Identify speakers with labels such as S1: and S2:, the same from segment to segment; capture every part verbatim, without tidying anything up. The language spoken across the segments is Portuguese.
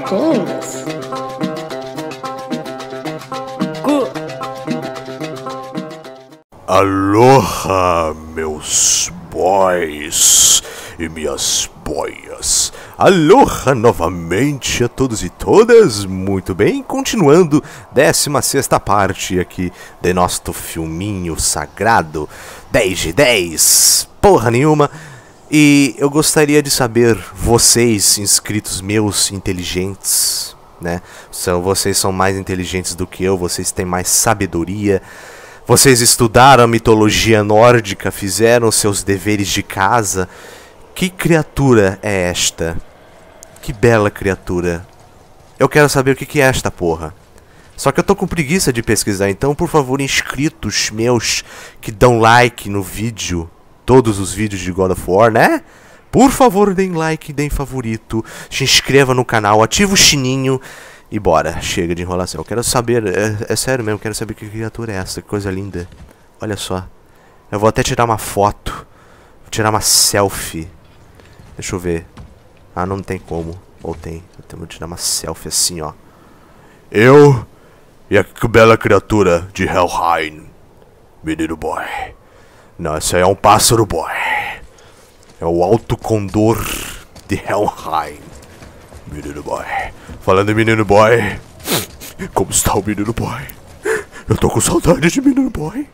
S1: doing this? Good.
S2: Aloha, meus boys e minhas boias. Aloha novamente a todos e todas. Muito bem, continuando décima sexta parte aqui de nosso filminho sagrado dez de dez, porra nenhuma. E eu gostaria de saber, vocês, inscritos meus inteligentes, né? São, vocês são mais inteligentes do que eu, vocês têm mais sabedoria. Vocês estudaram a mitologia nórdica, fizeram seus deveres de casa. Que criatura é esta? Que bela criatura. Eu quero saber o que que é esta porra. Só que eu tô com preguiça de pesquisar, então por favor, inscritos meus que dão like no vídeo, todos os vídeos de God of War, né? Por favor, deem like, deem favorito, se inscreva no canal, ativa o sininho. E bora, chega de enrolação. Eu quero saber, é, é sério mesmo, quero saber que criatura é essa, que coisa linda. Olha só. Eu vou até tirar uma foto. Vou tirar uma selfie. Deixa eu ver. Ah, não tem como. Ou tem. Então vou tirar uma selfie assim, ó. Eu e a bela criatura de Helheim. Menino boy. Não, esse aí é um pássaro boy. É o alto condor de Helheim. Menino boy. Falando em menino boy. Como está o menino boy? Eu tô com saudade de menino boy.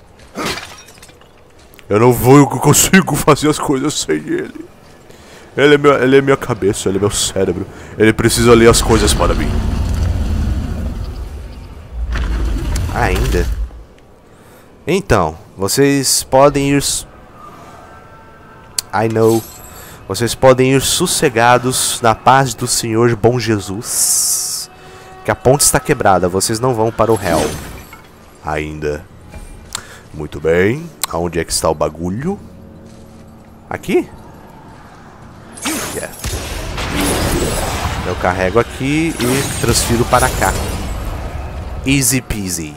S2: Eu não vou, eu consigo fazer as coisas sem ele. Ele é, meu, ele é minha cabeça, ele é meu cérebro. Ele precisa ler as coisas para mim. Ainda? Então, vocês podem ir... I know... Vocês podem ir sossegados na paz do Senhor Bom Jesus. Que a ponte está quebrada, vocês não vão para o Hell. Ainda. Muito bem. Aonde é que está o bagulho? Aqui? Yeah. Eu carrego aqui e transfiro para cá. Easy peasy.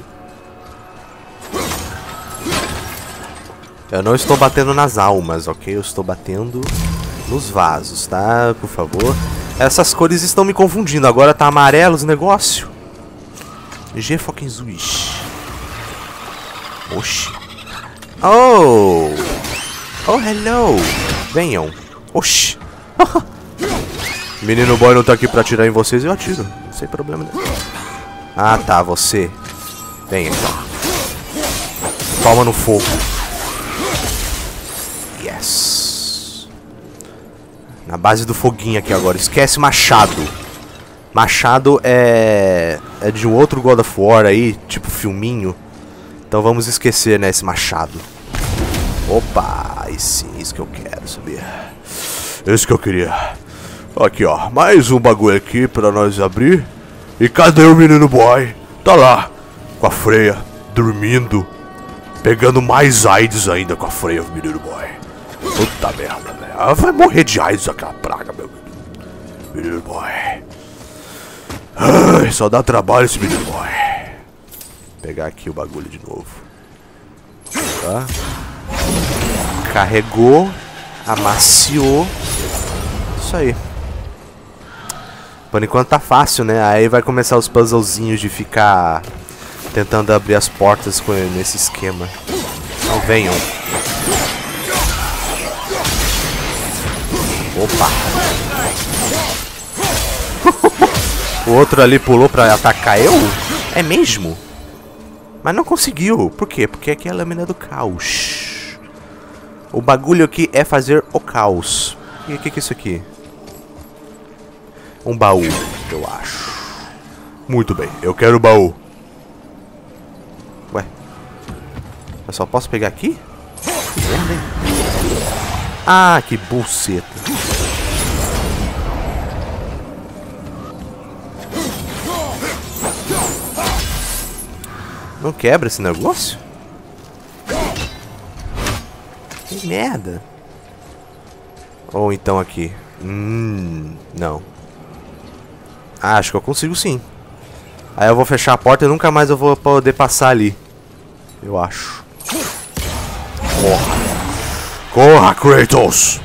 S2: Eu não estou batendo nas almas, ok? Eu estou batendo... nos vasos, tá? Por favor. Essas cores estão me confundindo. Agora tá amarelo os negócios. G fucking Zwish. Oxi. Oh! Oh, hello! Venham. Oxi. Menino boy não tá aqui pra atirar em vocês, eu atiro. Sem problema nenhum. Ah, tá, você. Venha então. Toma no fogo. Yes. Na base do foguinho aqui agora. Esquece machado. Machado é... é de um outro God of War aí, tipo filminho. Então vamos esquecer, né, esse machado. Opa, aí sim, isso que eu quero saber. Isso que eu queria. Aqui, ó, mais um bagulho aqui pra nós abrir. E cadê o menino boy? Tá lá, com a Freya, dormindo. Pegando mais AIDS ainda com a Freya, o menino boy. Puta merda, velho. Ela vai morrer de AIDS, aquela praga, meu menino boy. Ai, só dá trabalho esse menino boy. Vou pegar aqui o bagulho de novo. Tá? Carregou. Amaciou. Isso aí. Por enquanto tá fácil, né? Aí vai começar os puzzlezinhos de ficar tentando abrir as portas com, nesse esquema. Então venham. Opa. O outro ali pulou pra atacar eu? É mesmo? Mas não conseguiu. Por quê? Porque aqui é a lâmina do caos. O bagulho aqui é fazer o caos. E o que que é isso aqui? Um baú, eu acho. Muito bem, eu quero o baú. Ué. Eu só posso pegar aqui? Que merda, hein? Ah, que buceta. Não quebra esse negócio? Que merda. Ou então aqui. Hum, não. Ah, acho que eu consigo sim. Aí eu vou fechar a porta e nunca mais eu vou poder passar ali. Eu acho. Corra. Corra, Kratos.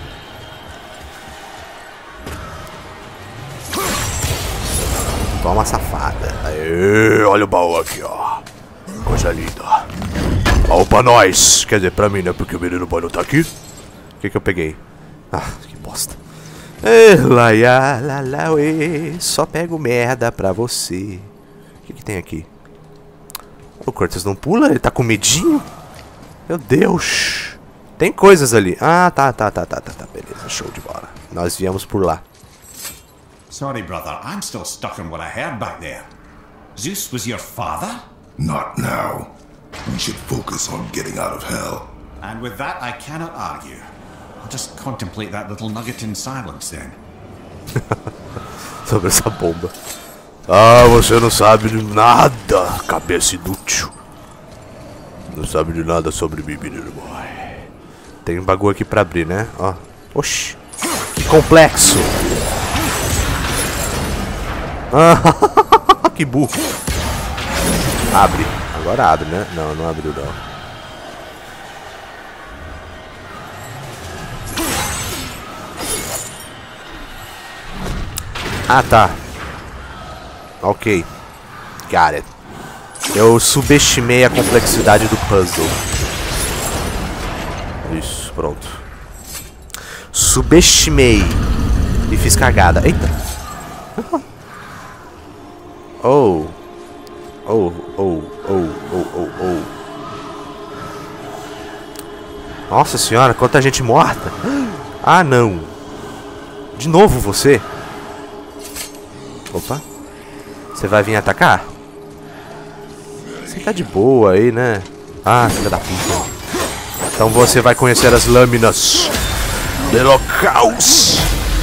S2: Toma, safada. Aê, olha o baú aqui, ó. Coisa linda. Baú pra nós. Quer dizer, pra mim, né? Porque o menino boy não tá aqui. O que que eu peguei? Ah, que bosta. Elaia, lá, lá, uê. Só pego merda pra você. O que que tem aqui? O Curtis não pula? Ele tá com medinho? Meu Deus. Tem coisas ali. Ah, tá, tá, tá, tá, tá, tá. Beleza, show de bola. Nós viemos por lá.
S3: Sorry, brother. I'm still stuck on what I heard back there. Zeus was your father?
S4: Not now. We should focus on getting out of hell.
S3: And with that, I cannot argue. I'll just contemplate that little nugget in silence then.
S2: Sobre essa bomba. Ah, você não sabe de nada, cabeça inútil. Não sabe de nada sobre mim, menino boy. Tem um bagulho aqui pra abrir, né? Ó. Oxi. Que complexo. Ah, que burro. Abre. Agora abre, né? Não, não abriu não. Ah, tá. Ok. Got it. Eu subestimei a complexidade do puzzle. Isso, pronto. Subestimei. E fiz cagada. Eita. Oh. Oh, oh, oh, oh, oh, oh. Nossa senhora, quanta gente morta. Ah, não. De novo você? Opa. Você vai vir atacar? Você tá de boa aí, né? Ah, filha da puta. Então você vai conhecer as lâminas de Locaus.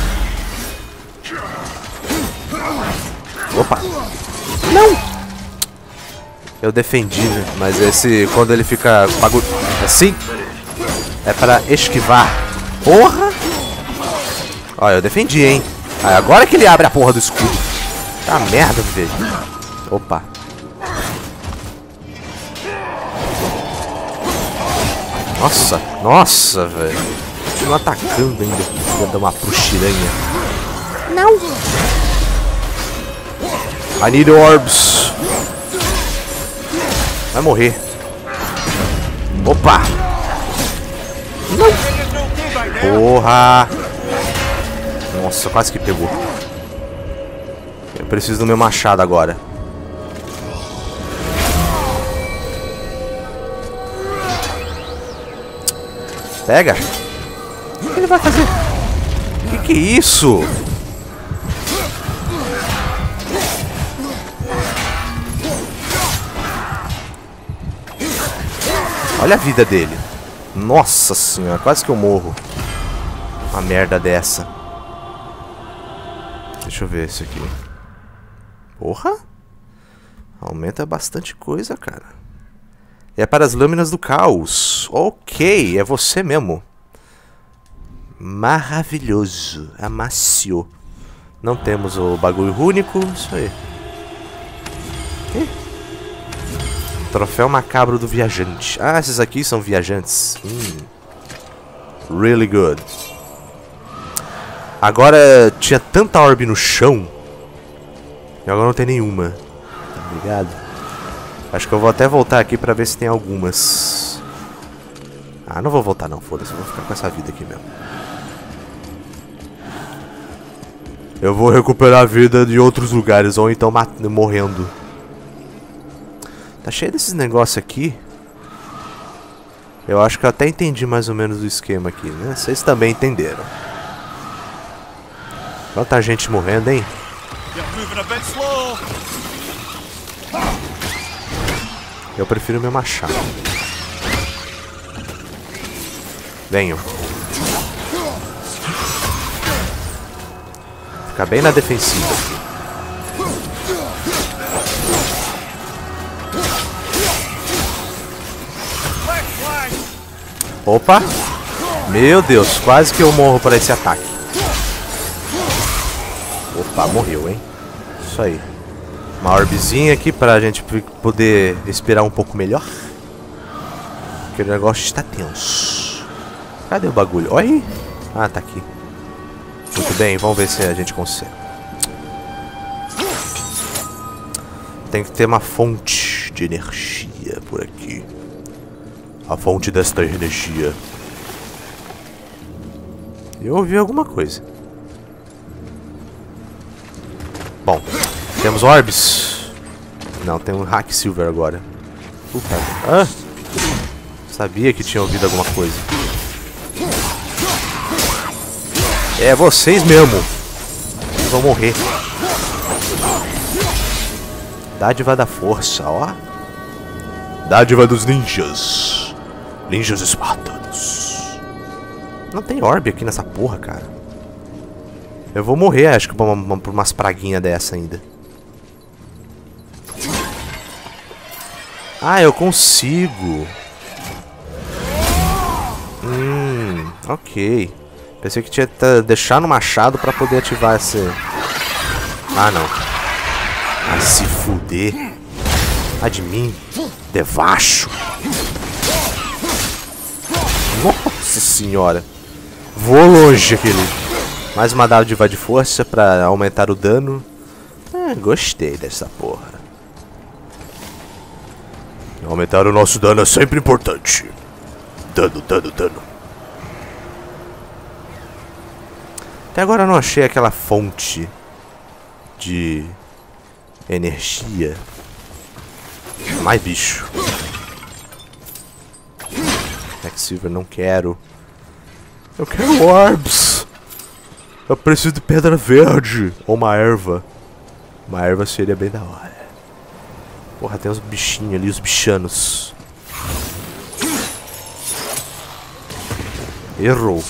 S2: Opa. Não! Eu defendi, né? Mas esse, quando ele fica bagulho assim, é pra esquivar. Porra! Ó, eu defendi, hein? Ah, agora que ele abre a porra do escudo. Tá merda, velho. Opa. Nossa, nossa, velho. Continua atacando ainda. Vou dar uma puxiranha. Não. I need orbs. Vai morrer. Opa. Não. Porra. Nossa, quase que pegou. Eu preciso do meu machado agora. Pega. O que ele vai fazer? O que que é isso? Olha a vida dele. Nossa senhora, quase que eu morro. Uma merda dessa. Deixa eu ver isso aqui. Porra. Aumenta bastante coisa, cara. É para as lâminas do caos. Ok, é você mesmo. Maravilhoso. Amaciou. Não temos o bagulho único. Isso aí. Ih. Troféu macabro do viajante. Ah, esses aqui são viajantes. Hum. Really good. Agora tinha tanta orbe no chão. E agora não tem nenhuma. Tá ligado? Acho que eu vou até voltar aqui pra ver se tem algumas. Ah, não vou voltar não, foda-se. Eu vou ficar com essa vida aqui mesmo. Eu vou recuperar a vida de outros lugares, ou então morrendo. Tá cheio desses negócios aqui. Eu acho que eu até entendi mais ou menos o esquema aqui, né? Vocês também entenderam. Quanta gente morrendo, hein? Eu prefiro meu machado. Venham. Fica bem na defensiva. Opa! Meu Deus, quase que eu morro para esse ataque. Opa, morreu, hein? Isso aí. Uma orbezinha aqui pra gente poder esperar um pouco melhor. Porque o negócio está tenso. Cadê o bagulho? Olha aí. Ah, tá aqui. Muito bem, vamos ver se a gente consegue. Tem que ter uma fonte de energia por aqui. A fonte desta energia. Eu ouvi alguma coisa. Bom, temos orbes. Não, tem um Hack Silver agora. Puta. Ah! Sabia que tinha ouvido alguma coisa. É vocês mesmo. Vocês vão morrer. Dádiva da força, ó. Dádiva dos ninjas. Ninjas espartanos. Não tem orbe aqui nessa porra, cara. Eu vou morrer, acho que por, uma, por umas praguinhas dessa ainda. Ah, eu consigo. Hum, ok. Pensei que tinha que deixar no machado pra poder ativar esse... Ah, não. Ah, se fuder. Ah, de mim. Devacho. Nossa senhora. Vou longe aquele. Mais uma dádiva de força pra aumentar o dano. Ah, gostei dessa porra. Aumentar o nosso dano é sempre importante. Dano, dano, dano. Até agora eu não achei aquela fonte de energia. Mais bicho. Silver, não quero. Eu quero orbs. Eu preciso de pedra verde. Ou uma erva. Uma erva seria bem da hora. Porra, tem uns bichinhos ali, os bichanos. Errou.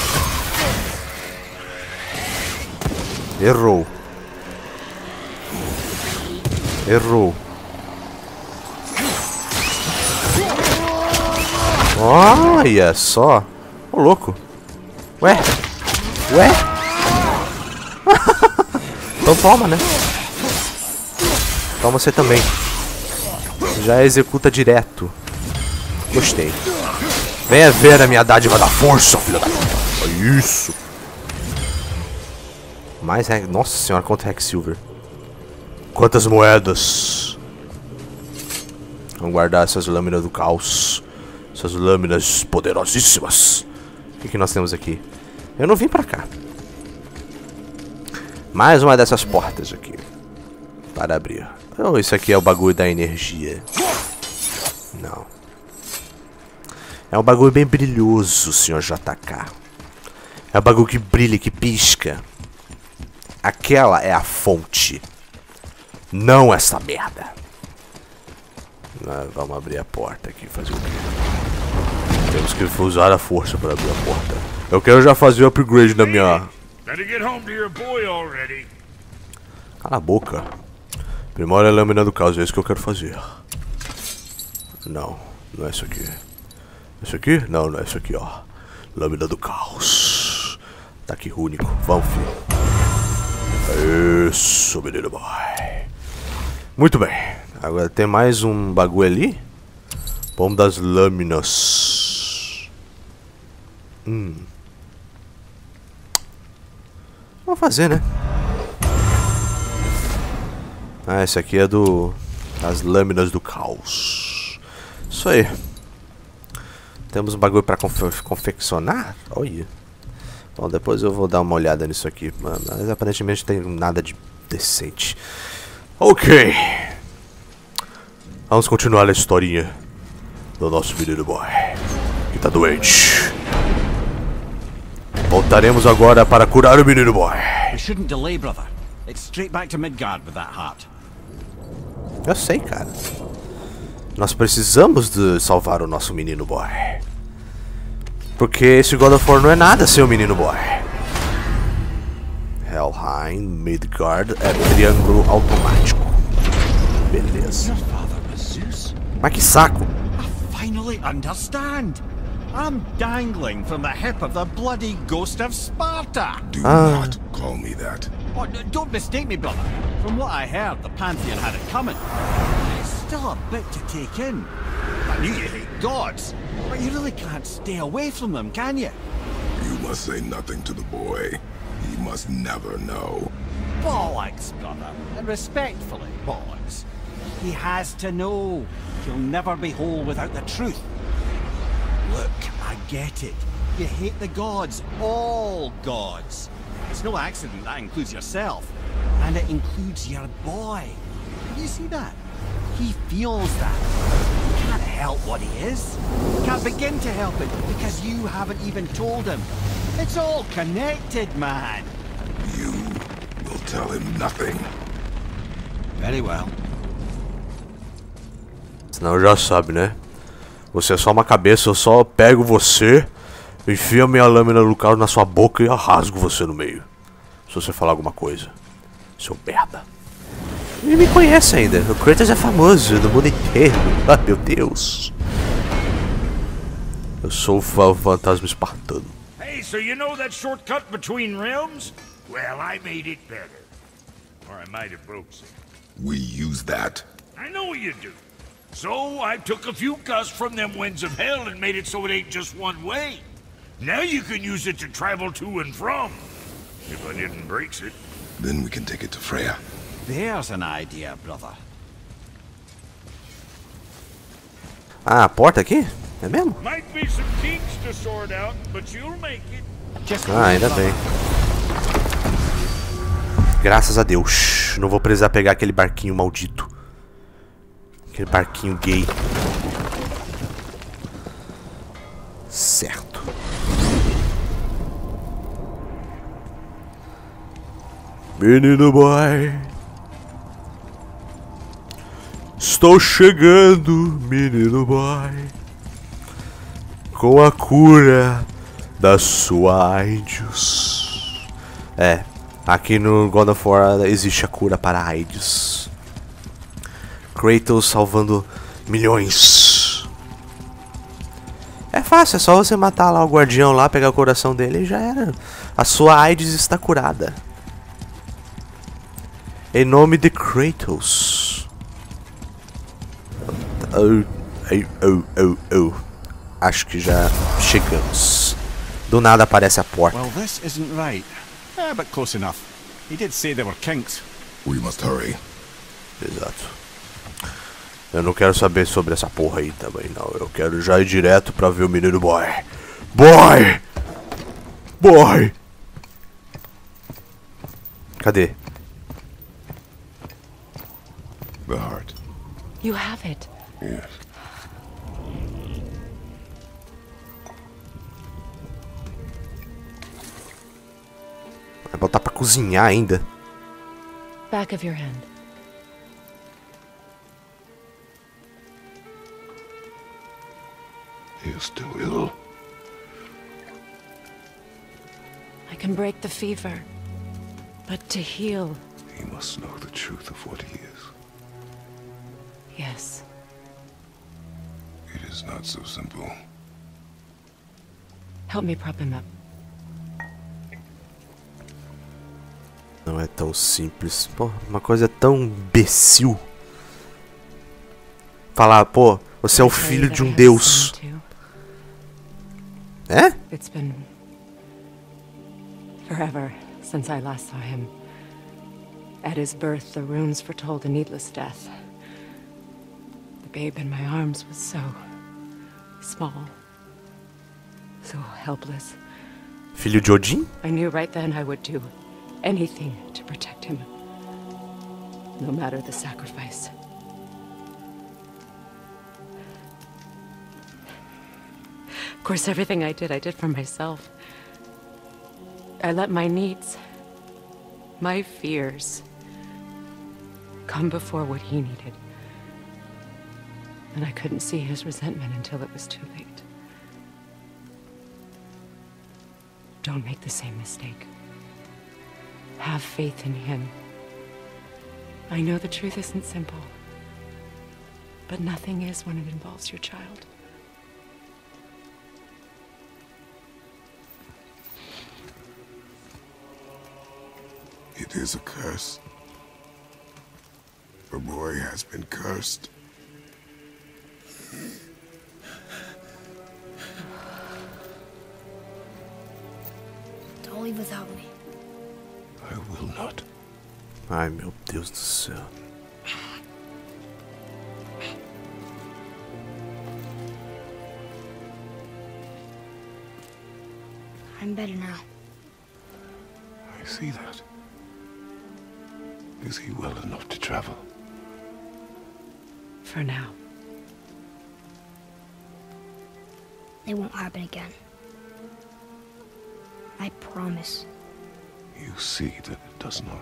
S2: Errou. Errou. Olha só. Ô, louco. Ué. Ué. Então toma, né? Toma você também. Já executa direto. Gostei. Venha ver a minha dádiva da força, filha da puta. Isso. Mais Hack... Nossa senhora, quanto Hack Silver. Quantas moedas. Vamos guardar essas lâminas do caos. Essas lâminas poderosíssimas. O que, que nós temos aqui? Eu não vim pra cá. Mais uma dessas portas aqui. Para abrir. Oh, isso aqui é o bagulho da energia. Não. É um bagulho bem brilhoso, senhor J K. É um bagulho que brilha, que pisca. Aquela é a fonte. Não essa merda. Ah, vamos abrir a porta aqui. Fazer o quê? Temos que usar a força para abrir a porta. Eu quero já fazer o upgrade da minha... Cala a boca. Primeiro é a lâmina do caos, é isso que eu quero fazer. Não, não é isso aqui. Isso aqui? Não, não é isso aqui, ó. Lâmina do caos. Ataque único. Vamos, filho. Isso, menino boy. Muito bem. Agora tem mais um bagulho ali. Vamos das lâminas. Hum. Vamos fazer, né? Ah, esse aqui é do... As lâminas do caos. Isso aí. Temos um bagulho pra confe confeccionar? Olha. Bom, depois eu vou dar uma olhada nisso aqui. Mas aparentemente não tem nada de decente. Ok. Vamos continuar a historinha do nosso menino boy, que tá doente. Voltaremos agora para curar o menino boy.
S5: We shouldn't delay, brother. It's straight back to Midgard with that heart.
S2: Eu sei, cara. Nós precisamos de salvar o nosso menino boy. Porque esse God of War não é nada sem o menino boy. Helheim, Midgard é triângulo automático. Beleza. Mas que saco.
S5: I finally understand. I'm dangling from the hip of the bloody ghost of Sparta.
S4: Do
S2: Ah.
S4: not call me that.
S5: Oh, d- don't mistake me, brother. From what I heard, the Pantheon had it coming. It's still a bit to take in. I knew you hate gods, but you really can't stay away from them, can you?
S4: You must say nothing to the boy. He must never know.
S5: Bollocks, brother. And respectfully, bollocks. He has to know. He'll never be whole without the truth. Look, I get it. You hate the gods. All gods. It's no accident that includes yourself. And it includes your boy. You see that? He feels that. He can't help what he is. He can't begin to help it because you haven't even told him. It's all connected, man.
S4: You will tell him nothing.
S5: Very well.
S2: Senão já sabe, né? Você é só uma cabeça, eu só pego você, enfio a minha lâmina do Lucaro na sua boca e rasgo você no meio. Se você falar alguma coisa. Seu merda. Ele me conhece ainda. O Kratos é famoso no mundo inteiro. Ah, meu Deus. Eu sou o fantasma espartano.
S6: Hey, so you know that shortcut between realms? Well, I made it better. Or I might have broke some.
S4: We use that.
S6: I know you do. So I took a few gusts from them winds of hell and made it so it ain't just one way. Now you can use it to travel to and from. If I didn't break it.
S4: Then we can take it to Freya.
S5: There's an idea, brother.
S2: Ah, a porta aqui? É mesmo?
S6: Might be some kinks to sort out, but you'll make it.
S5: Just
S2: Ah, ainda bem. Graças a Deus. Não vou precisar pegar aquele barquinho maldito. Aquele barquinho gay. Certo. Menino boy. Estou chegando, menino boy. Com a cura da sua AIDS. É, aqui no God of War existe a cura para a AIDS. Kratos salvando milhões. É fácil, é só você matar lá o guardião lá, pegar o coração dele e já era. A sua AIDS está curada. Em nome de Kratos. Oh, oh, oh, oh, oh. Acho que já chegamos. Do nada aparece a porta.
S5: Well, this isn't right. Eh, but close enough. He did say there were kinks.
S4: We must hurry.
S2: Exato. Eu não quero saber sobre essa porra aí também, não. Eu quero já ir direto pra ver o menino boy. Boy! Boy! Cadê?
S4: The heart.
S1: You have it.
S4: Yes.
S2: Vai botar pra cozinhar ainda.
S1: Back of your hand.
S4: He is still ill.
S1: I can break the fever. But to heal,
S4: He must know the truth of what he is.
S1: yes.
S4: It is not so simple.
S1: Help me prop him up.
S2: Não é tão simples. Pô, uma coisa tão imbecil. Falar, pô, você é o filho de um deus. É?
S1: It's been forever since I last saw him. At his birth, the runes foretold a needless death. The babe in my arms was so small, so helpless.
S2: Filho de Odin?
S1: I knew right then I would do anything to protect him, no matter the sacrifice. Of course, everything I did, I did for myself. I let my needs, my fears, come before what he needed. And I couldn't see his resentment until it was too late. Don't make the same mistake. Have faith in him. I know the truth isn't simple, but nothing is when it involves your child.
S4: It is a curse. The boy has been cursed.
S7: Don't leave without me.
S4: I will not.
S2: Ai, meu Deus do céu.
S7: I'm better now.
S4: I see that. Is he well enough to travel?
S1: For now.
S7: It won't happen again. I promise.
S4: You see that it does not.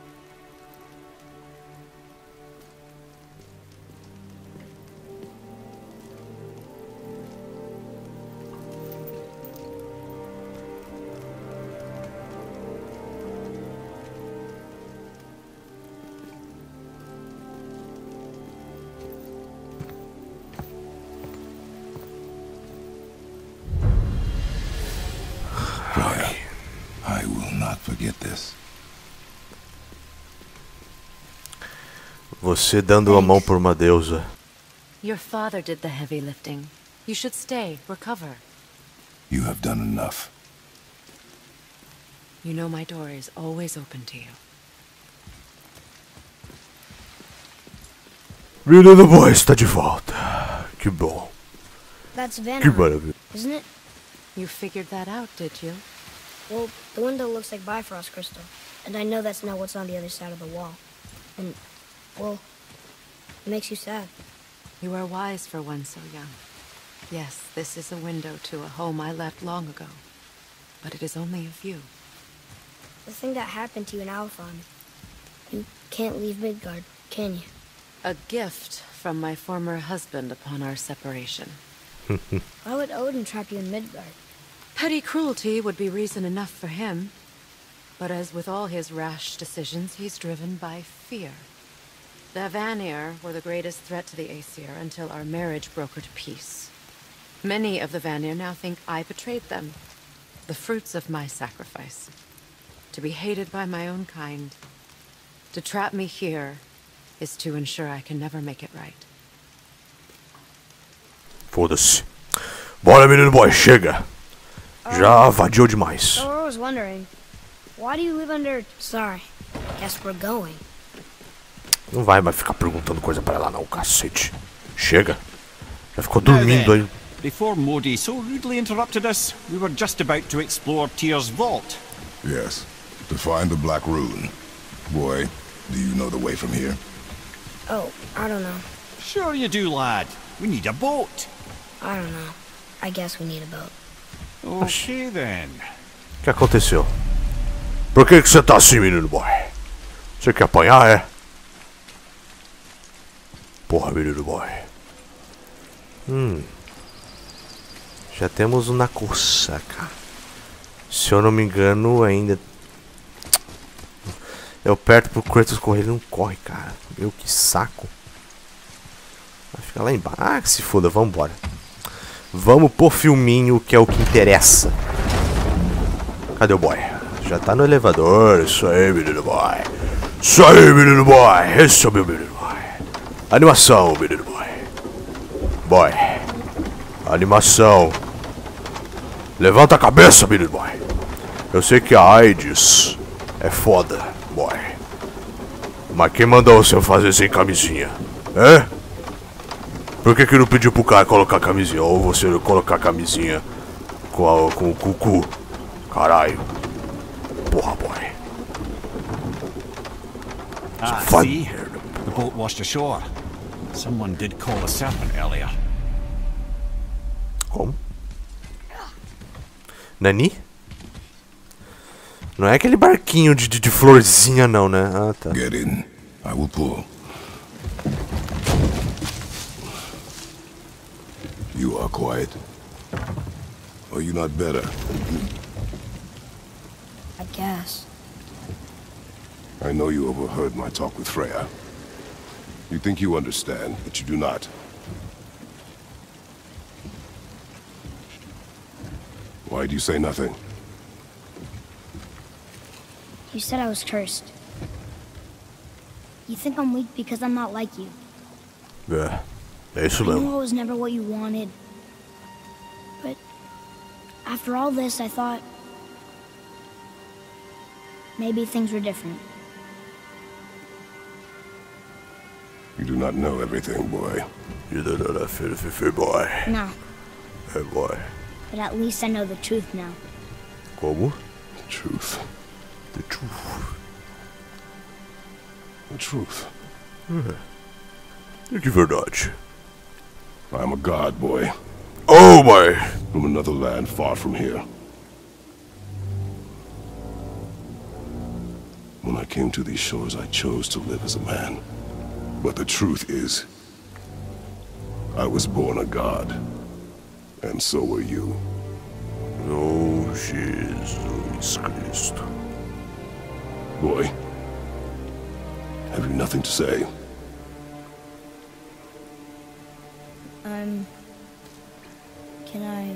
S4: I will not forget this.
S2: Você dando a mão por uma deusa.
S1: Your father did the heavy lifting. You should stay, recover.
S4: You have done enough.
S1: You know my door is always open to you.
S2: Menino boy está de volta. Que bom.
S7: That's
S2: Que
S7: Vanna,
S2: maravilha.
S7: isn't it?
S1: You figured that out, did you?
S7: Well, the window looks like Bifrost crystal, and I know that's not what's on the other side of the wall. And, well, it makes you sad.
S1: You are wise for one so young. Yes, this is a window to a home I left long ago. But it is only a view.
S7: The thing that happened to you in Alfheim. You can't leave Midgard, can you?
S1: A gift from my former husband upon our separation.
S7: Why would Odin trap you in Midgard?
S1: Petty cruelty would be reason enough for him. But as with all his rash decisions, he's driven by fear. The Vanir were the greatest threat to the Aesir until our marriage brokered peace. Many of the Vanir now think I betrayed them. The fruits of my sacrifice. To be hated by my own kind. To trap me here is to ensure I can never make it right.
S2: Foda-se. Bora, menino boy, chega. Já vadiou demais.
S7: So I was wondering, why do you live under... Sorry, guess we're going.
S2: Não vai mais ficar perguntando coisa pra ela não, cacete. Chega. Já ficou dormindo aí.
S5: Before Modi so rudely interrupted us, we were just about to explore Tyr's vault.
S4: Yes, to find the Black Rune. Boy, do you know the way from here?
S7: Oh, I don't know.
S5: Sure you do, lad. We need a boat.
S7: I don't know. I guess we need a boat.
S5: Okay, then.
S2: O que aconteceu? Por que que você tá assim, menino boy? Você quer apanhar, é? Porra, menino boy. Hum. Já temos o Nakusaka. Se eu não me engano, ainda... Eu perto pro Kratos correr, ele não corre, cara. Meu, que saco. Vai ficar lá embaixo. Ah, que se foda, vambora. Vamos pro filminho, que é o que interessa. Cadê o boy? Já tá no elevador. Isso aí, menino boy. Isso aí, menino boy. Esse é o meu menino boy. Animação, menino boy. Boy. Animação. Levanta a cabeça, menino boy. Eu sei que a AIDS é foda, boy. Mas quem mandou você fazer sem camisinha? É? Por que que não pediu pro cara colocar a camisinha? Ou você colocar a camisinha com, a, com o cucu? Caralho. Porra, boy.
S5: Ah,
S2: fun.
S5: see? The boat washed ashore. Someone did call a serpent earlier.
S2: Como? Nani? Não é aquele barquinho de, de, de florzinha não, né? Ah, tá.
S4: Get in. I will pull. You are quiet. Are you not better?
S7: I guess.
S4: I know you overheard my talk with Freya. You think you understand, but you do not. Why do you say nothing?
S7: You said I was cursed. You think I'm weak because I'm not like you.
S2: É, é isso
S7: I know
S2: mesmo.
S7: I was never what you wanted. But after all this, I thought maybe things were different.
S4: You do not know everything, boy.
S2: You don't know that filthy boy.
S7: No,
S2: Hey, boy.
S7: but at least I know the truth now.
S2: Como?
S4: Truth.
S2: The truth.
S4: The truth.
S2: É de verdade.
S4: I'm a god, boy.
S2: Oh my!
S4: From another land far from here. When I came to these shores, I chose to live as a man. But the truth is, I was born a god. And so were you.
S2: Oh, Jesus Cristo.
S4: Boy, have you nothing to say?
S7: Um... Can I...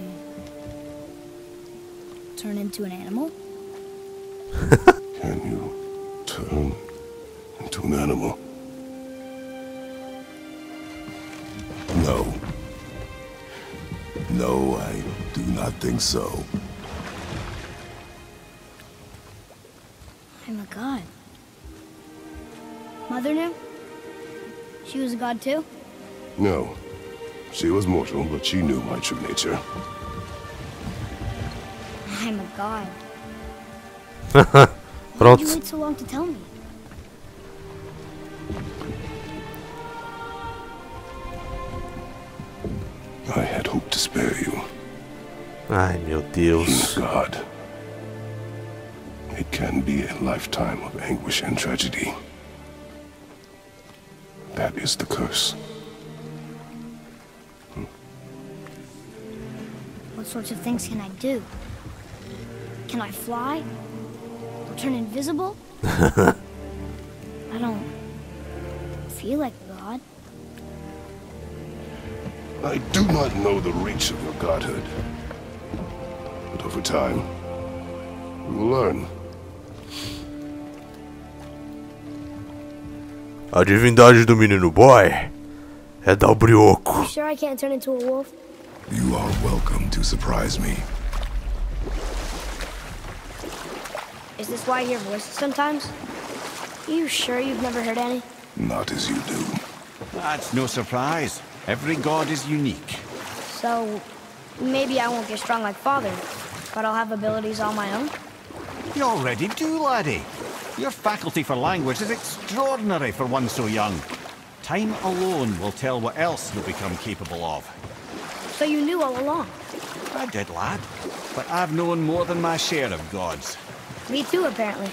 S7: turn into an animal?
S4: Can you turn into an animal? No. No, I do not think so.
S7: I'm a god. Mother knew? She was a god too?
S4: No. She was mortal, but she knew my true nature.
S7: I'm a god. Why did you wait so long to tell me?
S4: I had hoped to spare you.
S2: Ai, meu
S4: Being
S2: Deus.
S4: a god, it can be a lifetime of anguish and tragedy. That is the curse.
S7: What sorts of things can I do? Can I fly? Or turn invisible? I don't feel like a god.
S4: I do not know the reach of your godhood. But over time, we will learn.
S2: A divindade do menino boy é dar o brioco.
S7: You sure I can't turn into a wolf?
S4: You are welcome to surprise me.
S7: Is this why I hear voices sometimes? You sure you've never heard any?
S4: Not as you do.
S5: That's no surprise. Every god is unique.
S7: So, maybe I won't get strong like Father, but I'll have abilities all my own?
S5: You already do, laddie. Your faculty for language is extraordinary for one so young. Time alone will tell what else you'll become capable of.
S7: So you knew all along?
S5: I did, lad. But I've known more than my share of gods.
S7: Me too, apparently.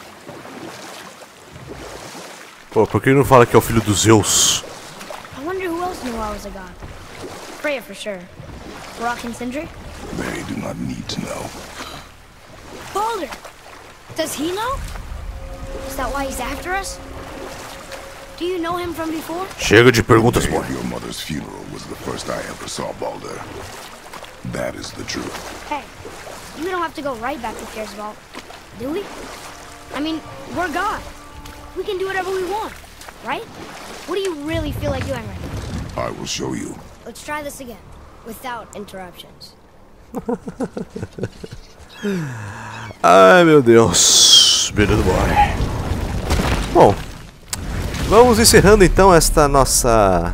S2: Pô, por que ele não fala que é o filho dos Zeus?
S7: I wonder who else knew I was a god. Freya for sure. Brock and Sindri?
S4: They do not need to know.
S7: Baldur! Does he know? Is that why he's after us? Do you know him from before?
S2: Chega de perguntas,
S4: The day
S2: boy.
S4: of your mother's funeral was the first I ever saw Baldur. That is the truth.
S7: Hey, you don't have to go right back to Kersvald, do we? I mean, we're God. We can do whatever we want, right? What do you really feel like doing right now?
S4: I will show you.
S7: Let's try this again, without interruptions.
S2: Ai, meu Deus. Menino boy. Bom, vamos encerrando então esta nossa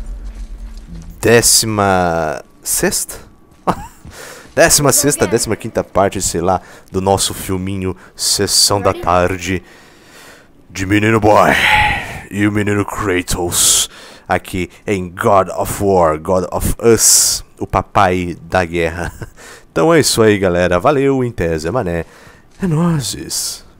S2: décima sexta? Décima sexta, décima quinta parte, sei lá, do nosso filminho Sessão da Tarde de Menino Boy e o Menino Kratos aqui em God of War, God of Us, o papai da guerra. Então é isso aí, galera. Valeu, em tese, mané. É nóis.